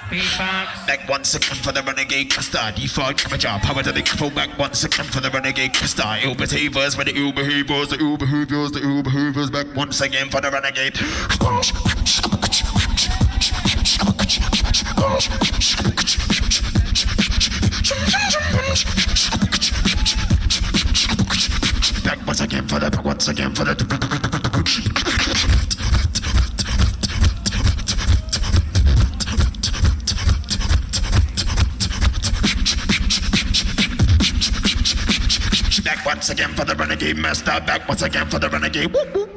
Beatbox. Back 1 second for the renegade star. Default amateur power to the couple. Back 1 second for the renegade star. Ill behaviors with the ill behaviors, the ill behaviors, the ill behaviors. Back once again for the renegade. Back once again for the, back once again for the. Back once again for the renegade master. Back once again for the renegade. Whoop, whoop.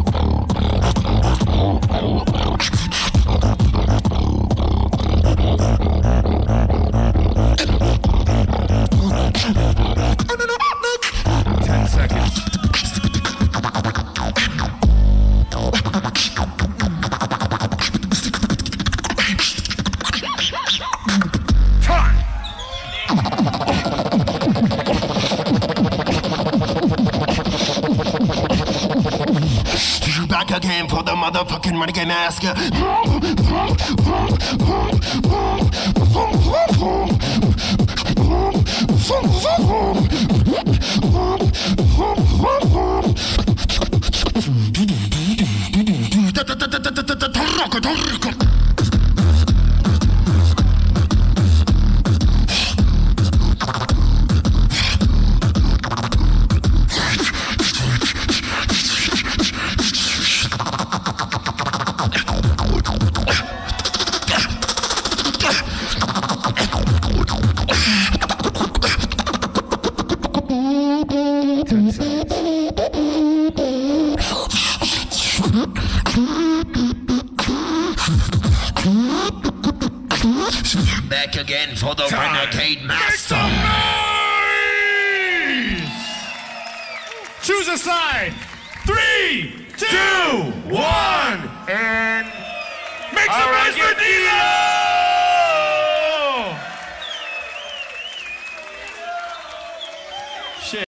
Back again for the motherfucking renegade master. Back again for the renegade master. Choose a side. 3, 2, 1, and make some noise for Dilo!